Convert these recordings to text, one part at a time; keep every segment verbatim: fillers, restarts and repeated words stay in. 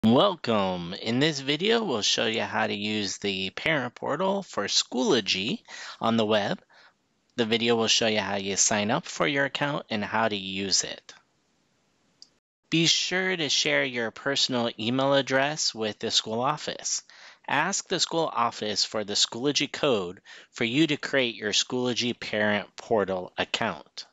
Welcome. In this video, we'll show you how to use the parent portal for Schoology on the web. The video will show you how you sign up for your account and how to use it. Be sure to share your personal email address with the school office. Ask the school office for the Schoology code for you to create your Schoology parent portal account.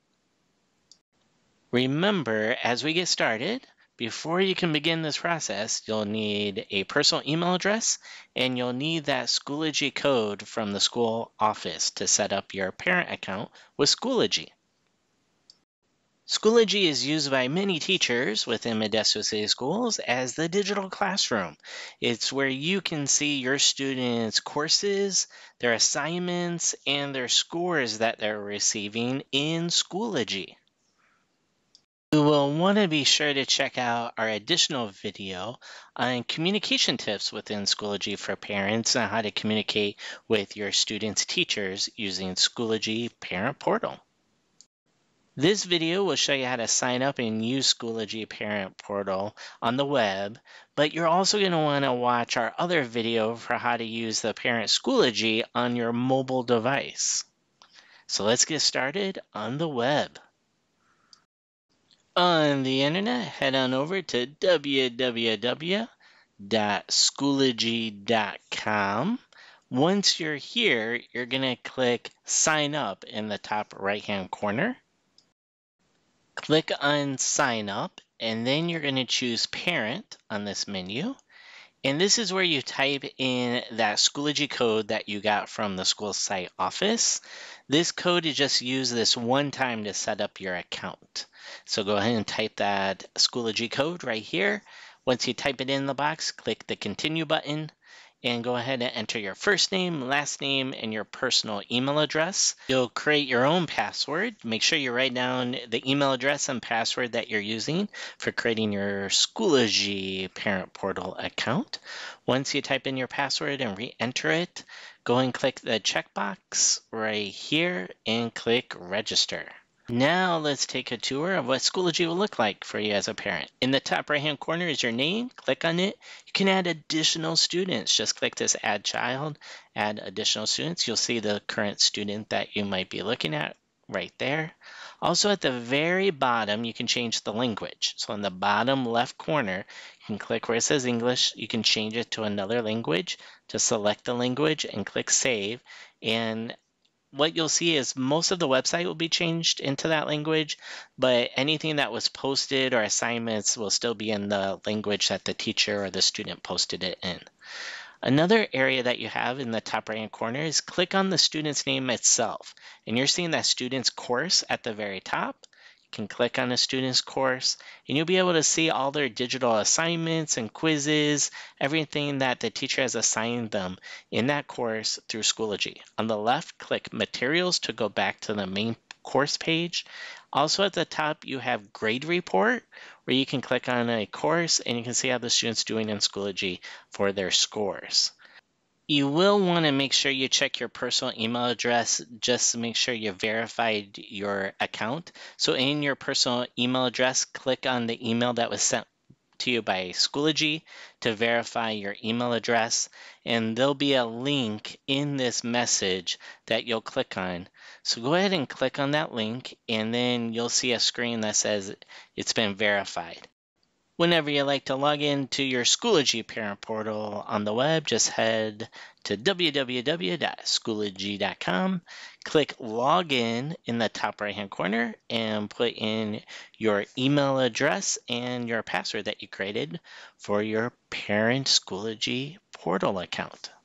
Remember, as we get started, before you can begin this process, you'll need a personal email address and you'll need that Schoology code from the school office to set up your parent account with Schoology. Schoology is used by many teachers within Modesto City Schools as the digital classroom. It's where you can see your students' courses, their assignments, and their scores that they're receiving in Schoology. You will want to be sure to check out our additional video on communication tips within Schoology for parents and how to communicate with your students' teachers using Schoology Parent Portal. This video will show you how to sign up and use Schoology Parent Portal on the web, but you're also going to want to watch our other video for how to use the Parent Schoology on your mobile device. So let's get started on the web. On the internet, head on over to w w w dot schoology dot com. Once you're here, you're going to click Sign Up in the top right-hand corner. Click on Sign Up, and then you're going to choose Parent on this menu. And this is where you type in that Schoology code that you got from the school site office. This code is just used this one time to set up your account. So go ahead and type that Schoology code right here. Once you type it in the box, click the Continue button and go ahead and enter your first name, last name, and your personal email address. You'll create your own password. Make sure you write down the email address and password that you're using for creating your Schoology Parent Portal account. Once you type in your password and re-enter it, go and click the checkbox right here and click Register. Now let's take a tour of what Schoology will look like for you as a parent. In the top right hand corner is your name. Click on it. You can add additional students. Just click this Add Child, add additional students. You'll see the current student that you might be looking at right there. Also at the very bottom, you can change the language. So in the bottom left corner, you can click where it says English. You can change it to another language. Just select the language and click Save. And what you'll see is most of the website will be changed into that language, but anything that was posted or assignments will still be in the language that the teacher or the student posted it in. Another area that you have in the top right hand corner is click on the student's name itself. And you're seeing that student's course at the very top. You can click on a student's course and you'll be able to see all their digital assignments and quizzes, everything that the teacher has assigned them in that course through Schoology. On the left, click Materials to go back to the main course page. Also at the top, you have Grade Report, where you can click on a course and you can see how the student's doing in Schoology for their scores. You will want to make sure you check your personal email address just to make sure you verified your account. So in your personal email address, click on the email that was sent to you by Schoology to verify your email address. And there'll be a link in this message that you'll click on. So go ahead and click on that link and then you'll see a screen that says it's been verified. Whenever you like to log in to your Schoology Parent Portal on the web, just head to w w w dot schoology dot com, click Login in the top right-hand corner, and put in your email address and your password that you created for your Parent Schoology Portal account.